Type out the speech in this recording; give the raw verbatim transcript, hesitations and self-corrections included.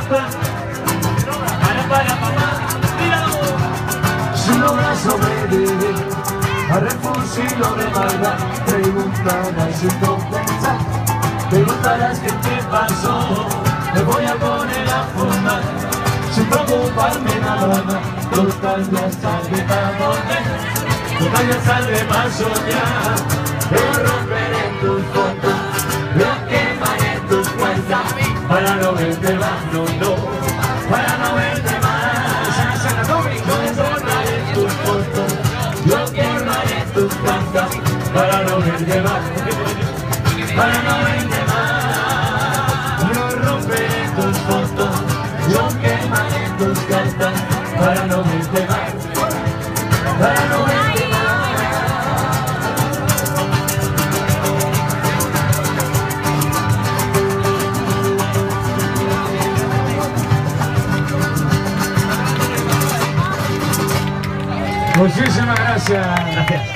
Para, para, mamá, míralo. Si logras sobrevivir a refugio de maldad, preguntarás sin pensar, preguntarás qué te pasó. Me voy a poner a fumar, sin preocuparme nada más. Total ya sale para volver, total ya sale para soñar. Yo romperé tus fotos, yo quemaré tus cuentas, para no verte más, no, no, para no verte más. Yo borraré tus fotos, yo quemaré tus cuentas, para no verte más, para no verte más. Yo romperé tus fotos, yo quemaré tus cuentas, para no verte más, para no verte más. Muchísimas gracias. Gracias.